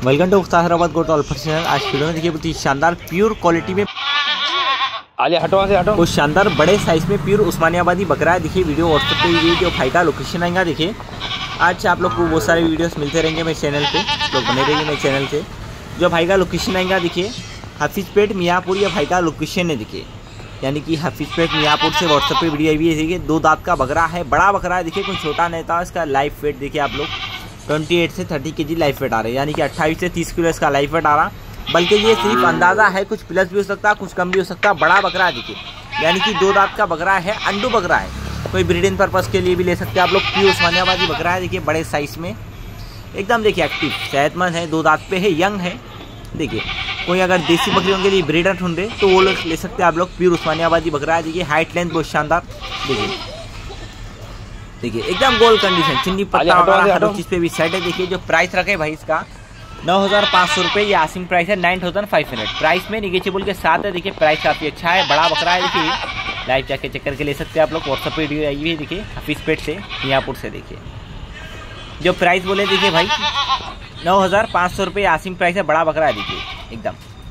Welcome to Hyderabad goat ऑल्फर channel. आज video में देखिए बहुत ही शानदार प्योर क्वालिटी में वो शानदार बड़े साइज में प्योर उस्मानियाबादी बकरा है। देखिए वीडियो व्हाट्सएप पे ये जो भाई का लोकेशन आएगा। देखिए आज आप लोग को बहुत सारे वीडियोस मिलते रहेंगे मेरे चैनल पे, तो बने रहिए मेरे चैनल से। जो भाई का लोकेशन आएगा देखिए हाफिजपेट मियाँपुर, या भाई का लोकेशन है देखिए, यानी कि हाफिजपेट मियाँपुर से व्हाट्सएप पे वीडियो आई हुई है। देखिए 2 दांत का बकरा है, बड़ा बकरा है। देखिए कोई छोटा नहीं था। इसका लाइफ वेट देखिए आप लोग 28 से 30 केजी लाइफ वेट आ रहा है, यानी कि 28 से 30 किलो इसका लाइफ वेट आ रहा। बल्कि ये सिर्फ अंदाज़ा है, कुछ प्लस भी हो सकता है, कुछ कम भी हो सकता है। बड़ा बकरा है देखिए, यानी कि 2 दांत का बकरा है, अंडू बकरा है। कोई ब्रीडिंग पर्पज़ के लिए भी ले सकते हैं आप लोग। प्योर उस्मानियाबादी बकरा है देखिए, बड़े साइज़ में एकदम देखिए एक्टिव, सेहतमंद है, 2 दांत पे है, यंग है। देखिए कोई अगर देसी बकरियों के लिए ब्रीडर ढूंढे तो वो लोग ले सकते हैं आप लोग। प्योर उस्मानियाबादी बकरा है देखिए, हाइट लेंथ बहुत शानदार। देखिए एकदम गोल कंडीशन, चिन्नी पत्ता वगैरह हर चीज़ पे भी सेट है। देखिए जो प्राइस रखे भाई इसका 9,500 रुपये, ये आसिंग प्राइस है 9,500 प्राइस में निगेचिबल के साथ है। देखिए प्राइस काफ़ी अच्छा है, बड़ा बकरा है। देखिए लाइव जाके चेक करके ले सकते हैं आप लोग। व्हाट्सएप पे वीडियो आई हुई है देखिए, हाफिजपेट से मियाँपुर से। देखिए जो प्राइस बोले देखिए भाई 9,500 रुपये आसिंग प्राइस है, बड़ा बकरा है। देखिए एकदम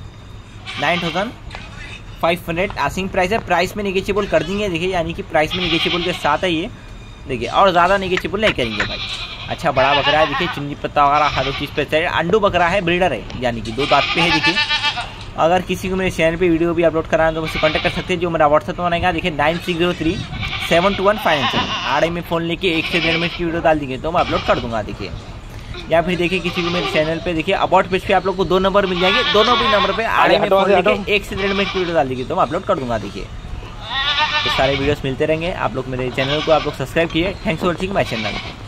9,500 आसिंग प्राइस है। प्राइस में निगेचिबल कर देंगे देखिए, यानी कि प्राइस में निगेचिबल के साथ है ये। देखिए और ज़्यादा निगेचिबल नहीं करेंगे भाई। अच्छा बड़ा बकरा है देखिए, चुन्नी पत्ता वगैरह हर चीज़ पे है। अंडू बकरा है, ब्रीडर है, यानी कि 2 दांत पे है। देखिए अगर किसी को मेरे चैनल पे वीडियो भी अपलोड कराना तो मुझसे कॉन्टैक्ट कर सकते हैं। जो मेरा व्हाट्सएप में आएगा देखिए 9603-721-597। आड़े में फ़ोन लेके 1 से 1.5 मिनट की वीडियो डाल देंगे तो मैं अपलोड कर दूँगा। देखिए या फिर देखिए किसी को मेरे चैनल पे देखिए अबाउट पेज पे आप लोग को 2 नंबर मिल जाएंगे, दोनों भी नंबर पे आड़े में फ़ोन लेके 1 से 1.5 मिनट की वीडियो डाल देंगे तो मैं अपलोड कर दूँगा। देखिए तो सारे वीडियोस मिलते रहेंगे। आप लोग मेरे चैनल को आप लोग सब्सक्राइब किए। Thanks for watching my channel.